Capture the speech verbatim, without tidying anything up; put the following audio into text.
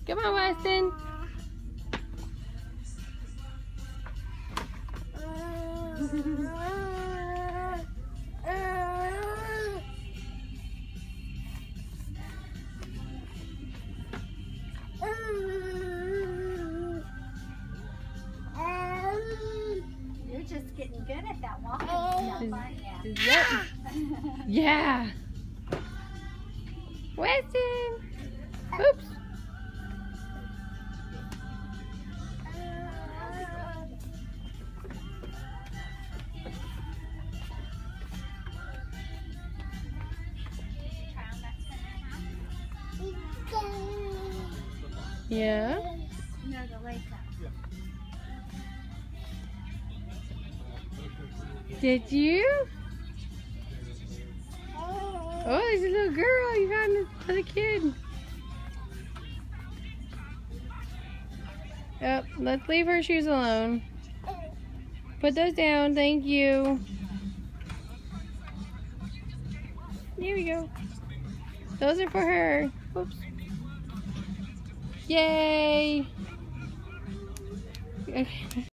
Come on, Weston. You're just getting good at that walking stuff, aren't you? Yep. Yeah. Weston. Oops. Yeah. No, the lace up. Did you? Oh, there's a little girl. You found another kid. Yep, let's leave her shoes alone. Put those down. Thank you. Here we go. Those are for her. Whoops. Yay! Okay.